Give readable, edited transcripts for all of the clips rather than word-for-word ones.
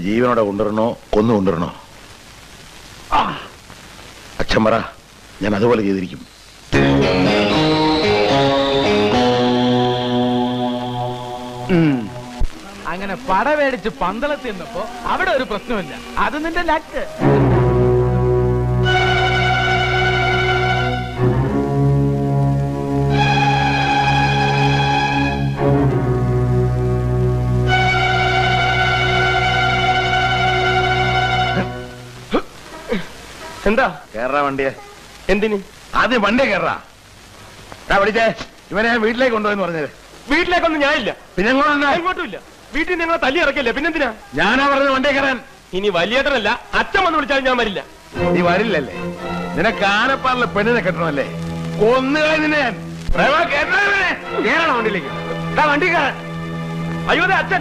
ജീവനോടെ കൊണ്ടുവരണോ കൊന്നു കൊണ്ടുവരണോ? അച്ഛൻ പറ, ഞാൻ അതുപോലെ ചെയ്തിരിക്കും. അങ്ങനെ പട മേടിച്ച് പന്തളത്തിൽ നിന്നപ്പോ അവിടെ ഒരു പ്രശ്നമില്ല. അത് നിന്റെ ലക്ക്. എന്താ കേറാ വണ്ടിയെ? എന്തിന്? ആദ്യം വണ്ടിയെ കേറാ. വിളിച്ചേ, ഇവനെ ഞാൻ വീട്ടിലേക്ക് കൊണ്ടുപോയെന്ന് പറഞ്ഞത്. വീട്ടിലേക്കൊന്നും ഞാനില്ല. പിന്നെ എങ്ങോട്ടും ഇല്ല. വീട്ടിൽ ഞങ്ങളെ തല്ലി ഇറക്കില്ല. പിന്നെന്തിനാ? ഞാനാ പറഞ്ഞത് വണ്ടിയെ കയറാൻ. ഇനി വലിയേട്ടനല്ല, അച്ഛൻ വന്ന് വിളിച്ചാലും ഞാൻ വരില്ല. നീ വരില്ലല്ലേ? നിനക്ക് ആനപ്പാറിലെ പെണ്ണിനെ കെട്ടണമല്ലേ? കൊന്നുകളെ ഞാൻ. കേറണം വണ്ടിയിലേക്ക്. വണ്ടി കയറാൻ. അയ്യോ അച്ഛൻ.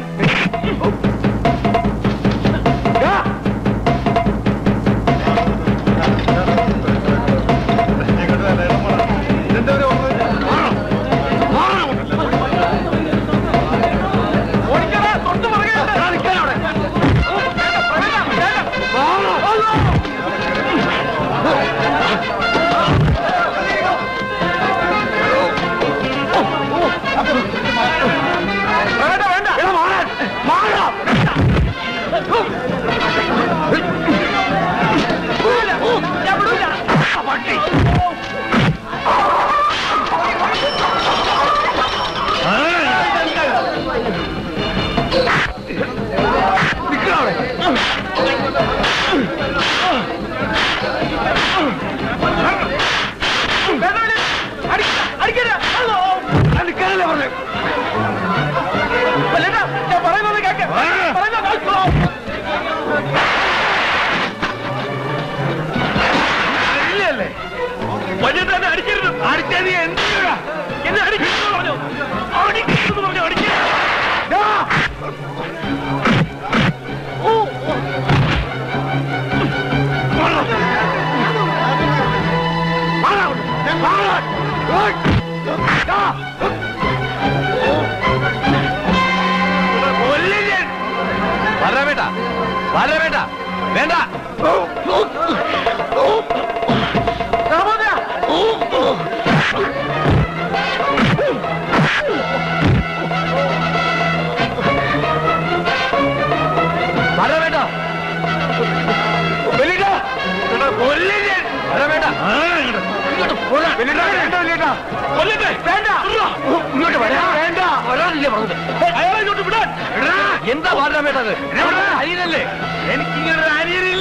എന്താ പറഞ്ഞത്? അനിയനല്ലേ? എനിക്കിങ്ങനെ അനിയനില്ല.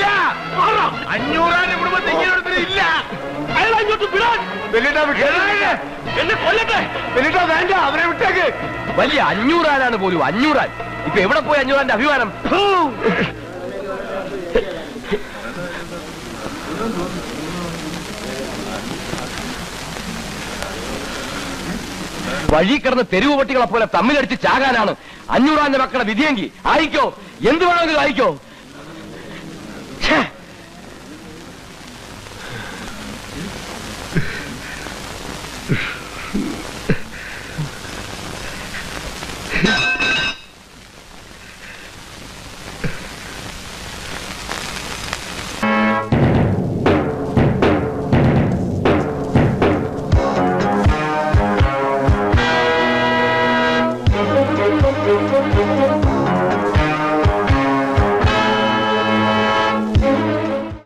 500 കുടുംബത്തിൽ ഇങ്ങനെ ഇല്ല. അയാളോട്ട് വിടാൻ. എന്നെ കൊല്ലട്ടെ. വേണ്ട, അവരെ വിട്ടേക്ക്. വലിയ 500 ആനാണ് പോലും. 500 ആൻ. ഇപ്പൊ എവിടെ പോയി 500 ആന്റെ അഭിമാനം? വഴി കിടന്ന് തെരുവ് പട്ടികളെ പോലെ തമ്മിലടിച്ച് ചാകാനാണ് 500 ആന്റെ മക്കളുടെ വിധിയെങ്കിൽ ആയിക്കോ, എന്ത് വേണമെങ്കിലും ആയിക്കോ.